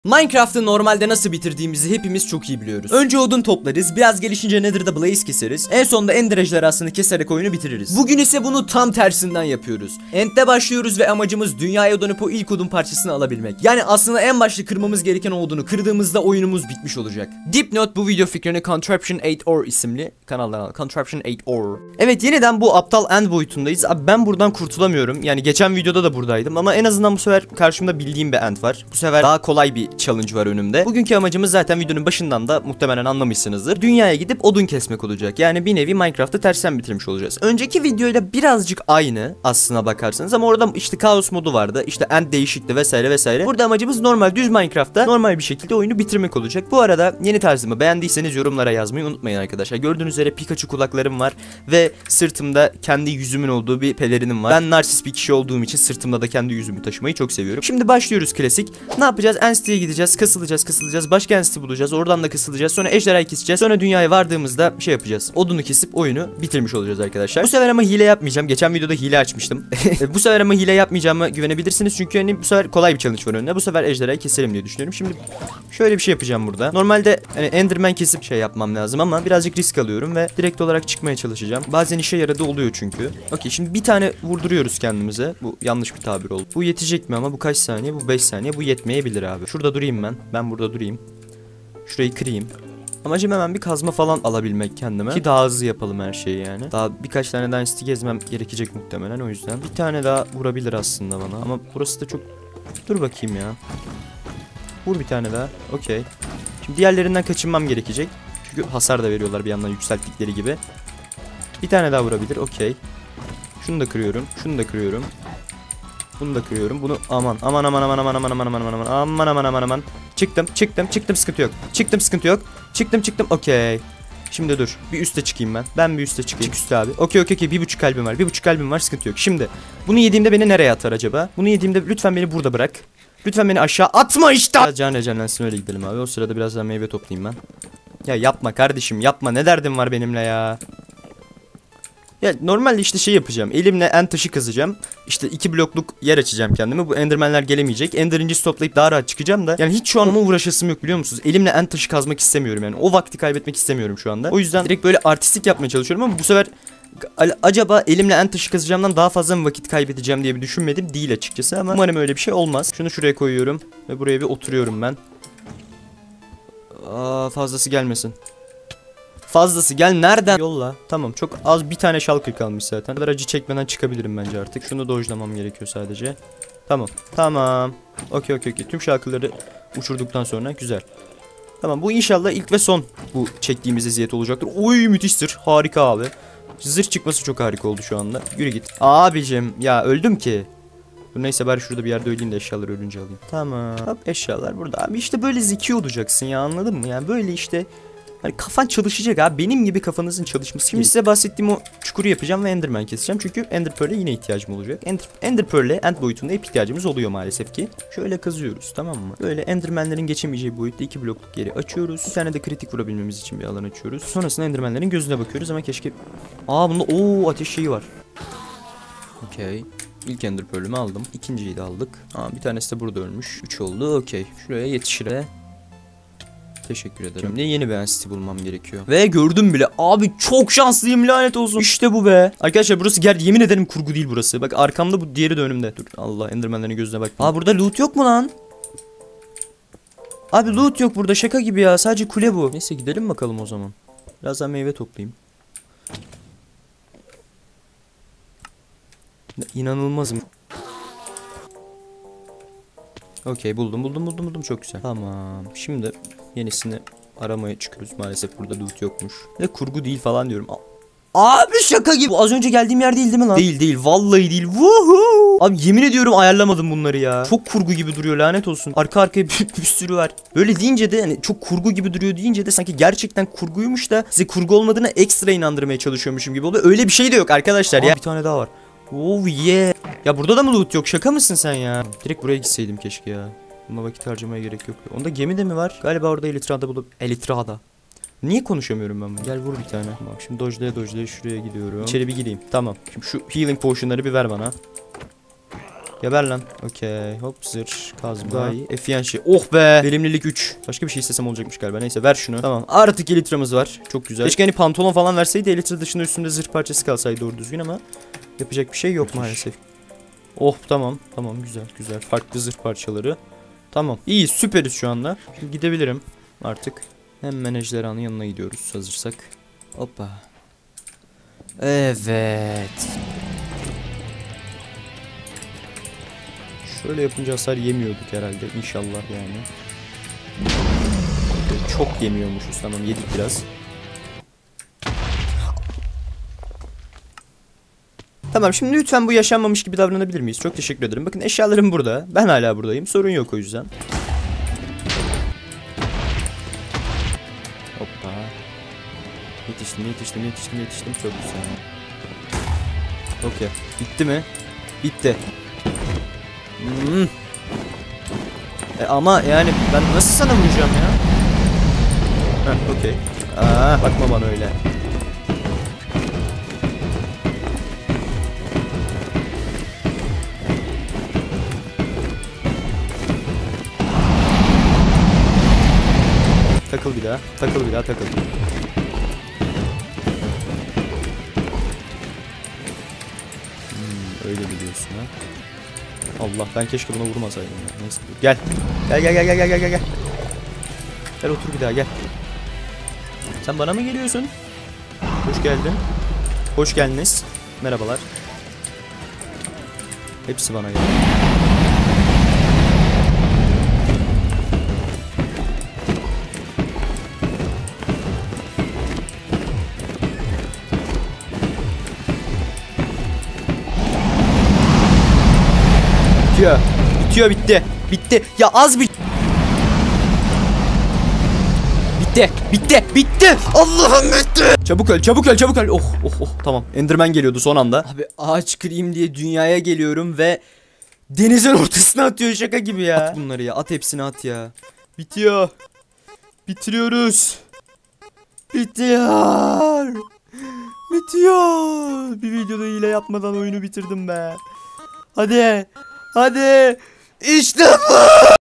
Minecraft'ı normalde nasıl bitirdiğimizi hepimiz çok iyi biliyoruz. Önce odun toplarız, biraz gelişince Nether'da blaze keseriz, en sonunda Ender ejderhasını keserek oyunu bitiririz. Bugün ise bunu tam tersinden yapıyoruz. End'de başlıyoruz ve amacımız dünyaya dönüp o ilk odun parçasını alabilmek. Yani aslında en başta kırmamız gereken o odunu kırdığımızda oyunumuz bitmiş olacak. Dipnot, bu video fikrini Contraption 8or isimli kanaldan al. Contraption 8or. Evet, yeniden bu aptal End boyutundayız. Abi ben buradan kurtulamıyorum. Yani geçen videoda da buradaydım ama en azından bu sefer karşımda bildiğim bir End var. Bu sefer daha kolay bir challenge var önümde. Bugünkü amacımız zaten videonun başından da muhtemelen anlamışsınızdır. Dünyaya gidip odun kesmek olacak. Yani bir nevi Minecraft'ı tersten bitirmiş olacağız. Önceki videoyla birazcık aynı aslına bakarsanız ama orada işte kaos modu vardı. İşte end değişikti vesaire vesaire. Burada amacımız normal düz Minecraft'ta normal bir şekilde oyunu bitirmek olacak. Bu arada yeni tarzımı beğendiyseniz yorumlara yazmayı unutmayın arkadaşlar. Gördüğünüz üzere Pikachu kulaklarım var ve sırtımda kendi yüzümün olduğu bir pelerinim var. Ben narsist bir kişi olduğum için sırtımda da kendi yüzümü taşımayı çok seviyorum. Şimdi başlıyoruz klasik. Ne yapacağız? Enstitü'ye gideceğiz, kasılacağız, başka enstitü bulacağız, oradan da kasılacağız, sonra ejderhayı keseceğiz, sonra dünyaya vardığımızda şey yapacağız, odunu kesip oyunu bitirmiş olacağız arkadaşlar. Bu sefer ama hile yapmayacağım. Geçen videoda hile açmıştım. Bu sefer ama hile yapmayacağıma güvenebilirsiniz çünkü hani bu sefer kolay bir challenge var önünde. Bu sefer ejderhayı keselim diye düşünüyorum. Şimdi şöyle bir şey yapacağım burada. Normalde hani Enderman kesip şey yapmam lazım ama birazcık risk alıyorum ve direkt olarak çıkmaya çalışacağım. Bazen işe yaradığı oluyor çünkü. Okey, şimdi bir tane vurduruyoruz kendimize. Bu yanlış bir tabir oldu. Bu yetecek mi ama bu kaç saniye? Bu 5 saniye. Bu yetmeyebilir abi. Şurada durayım ben. Ben burada durayım. Şurayı kırayım. Amacım hemen bir kazma falan alabilmek kendime. Ki daha hızlı yapalım her şeyi yani. Daha birkaç tane daha enstitü gezmem gerekecek muhtemelen, o yüzden. Bir tane daha vurabilir aslında bana ama burası da çok... Dur bakayım ya. Vur bir tane daha. Okey. Şimdi diğerlerinden kaçınmam gerekecek. Çünkü hasar da veriyorlar bir yandan yükselttikleri gibi. Bir tane daha vurabilir. Okey. Şunu da kırıyorum. Şunu da kırıyorum. Bunu da kırıyorum. Bunu aman çıktım sıkıntı yok. Çıktım. Okey. Şimdi dur. Bir üste çıkayım ben. Ben bir üste çıkayım. Çık üste abi. Okey. 1,5 kalbim var. 1,5 kalbim var. Sıkıntı yok. Şimdi bunu yediğimde beni nereye atar acaba? Bunu yediğimde lütfen beni burada bırak. Lütfen beni aşağı atma işte. Can rejenlensin, öyle gidelim abi. O sırada biraz daha meyve toplayayım ben. Ya yapma kardeşim, yapma. Ne derdin var benimle ya? Ya normalde işte şey yapacağım. Elimle end taşı kazacağım. İşte 2 blokluk yer açacağım kendime. Bu endermenler gelemeyecek. Ender incisi toplayıp daha rahat çıkacağım da. Yani hiç şu an ama uğraşasım yok, biliyor musunuz? Elimle end taşı kazmak istemiyorum yani. O vakti kaybetmek istemiyorum şu anda. O yüzden direkt böyle artistik yapmaya çalışıyorum ama bu sefer acaba elimle end taşı kazacağımdan daha fazla mı vakit kaybedeceğim diye bir düşünmedim. Değil açıkçası ama umarım öyle bir şey olmaz. Şunu şuraya koyuyorum ve buraya bir oturuyorum ben. Fazlası gelmesin. Fazlası gel, nereden? Yolla. Tamam, çok az bir tane shulker kalmış zaten. Bu kadar acı çekmeden çıkabilirim bence artık. Şunu dojlamam gerekiyor sadece. Tamam. Okey. Tüm shulkerları uçurduktan sonra güzel. Tamam, bu inşallah ilk ve son bu çektiğimiz eziyet olacaktır. Oy, müthiş zırh. Harika abi. Zırh çıkması çok harika oldu şu anda. Yürü git. Abicim ya, öldüm ki. Neyse, bari şurada bir yerde öleyim de eşyaları ölünce alayım. Tamam. Hop, eşyalar burada. Abi işte böyle zeki olacaksın ya, anladın mı? Yani böyle işte... Hani kafan çalışacak abi. Benim gibi kafanızın çalışması. Şimdi size bahsettiğim o çukuru yapacağım ve Enderman keseceğim. Çünkü Ender Pearl'e yine ihtiyacım olacak. Ender Pearl'e End boyutunda hep ihtiyacımız oluyor maalesef ki. Şöyle kazıyoruz, tamam mı? Böyle Enderman'lerin geçemeyeceği boyutta 2 blokluk yeri açıyoruz. Bir tane de kritik vurabilmemiz için bir alan açıyoruz. Sonrasında Enderman'lerin gözüne bakıyoruz ama keşke... Bunda ateş şeyi var. Okey. İlk Ender Pearl'ümü aldım. İkinciyi de aldık. Bir tanesi de burada ölmüş. 3 oldu. Okey. Şuraya yetişir. Teşekkür ederim. Şimdi yeni bir enstitü bulmam gerekiyor. Ve gördüm bile. Abi çok şanslıyım, lanet olsun. İşte bu be. Arkadaşlar burası yemin ederim kurgu değil burası. Bak arkamda, bu diğeri de önümde. Dur, Allah, endermenlerin gözüne bak. Burada loot yok mu lan? Abi loot yok burada, şaka gibi ya. Sadece kule bu. Neyse, gidelim bakalım o zaman. Biraz daha meyve toplayayım. İnanılmazım. Okey, buldum, çok güzel. Tamam, şimdi yenisini aramaya çıkıyoruz. Maalesef burada loot yokmuş. Ve kurgu değil falan diyorum. Abi şaka gibi. Az önce geldiğim yer değil mi lan? Değil, vallahi değil. Woohoo! Abi yemin ediyorum ayarlamadım bunları ya. Çok kurgu gibi duruyor, lanet olsun. Arka arkaya bir sürü var. Böyle deyince de hani çok kurgu gibi duruyor deyince de sanki gerçekten kurguymuş da size kurgu olmadığını ekstra inandırmaya çalışıyormuşum gibi oluyor. Öyle bir şey de yok arkadaşlar ya. Bir tane daha var. Oh yeah. Ya burada da mı loot yok? Şaka mısın sen ya? Direkt buraya gitseydim keşke ya. Buna vakit harcamaya gerek yok. Onda gemi de mi var? Galiba orada Elytra'da bulup... Elytra'da. Niye konuşamıyorum ben bunu? Gel vur bir tane. Bak şimdi dojlaya şuraya gidiyorum. İçeri bir gireyim. Tamam. Şimdi şu healing potion'ları bir ver bana. Geber lan. Okey. Hop zırh. Kazma. Daha iyi. Efiyen şey. Oh be. Verimlilik 3. Başka bir şey istesem olacakmış galiba. Neyse ver şunu. Tamam. Artık elitramız var. Çok güzel. Keşke hani pantolon falan verseydi. Elitra dışında üstünde zırh parçası kalsaydı doğru düzgün ama yapacak bir şey yok maalesef. Oh tamam. Tamam güzel güzel. Farklı zırh parçaları. Tamam. İyi süperiz şu anda. Şimdi gidebilirim artık. Hemen ejderhanın yanına gidiyoruz hazırsak. Hoppa. Evet. Şöyle yapınca hasar yemiyorduk herhalde inşallah yani. Çok yemiyormuşuz, tamam yedik biraz. Tamam şimdi lütfen bu yaşanmamış gibi davranabilir miyiz? Çok teşekkür ederim. Bakın eşyalarım burada. Ben hala buradayım. Sorun yok o yüzden. Hoppa. Yetiştim. Çok güzel. Okey. Bitti mi? Bitti. Ama yani ben nasıl sana vuracağım ya? Heh, okey. Bakma bana öyle. Takıl bir daha. Öyle biliyorsun ha. Allah ben keşke buna vurmasaydım ya. Neyse dur. Gel. Gel. Gel otur bir daha gel. Sen bana mı geliyorsun? Hoş geldin. Hoş geldiniz. Merhabalar. Hepsi bana geldi. Bitiyor bitti. Ya az bir bitti. Allah'ım bitti. Çabuk öl. Oh tamam. Enderman geliyordu son anda. Abi ağaç kırayım diye dünyaya geliyorum ve denizin ortasına atıyor, şaka gibi ya. At bunları ya. At hepsini at ya. Bitiyor. Bitiriyoruz. Bitiyor. Bir videoda hile yapmadan oyunu bitirdim be. Hadi. İşte bu.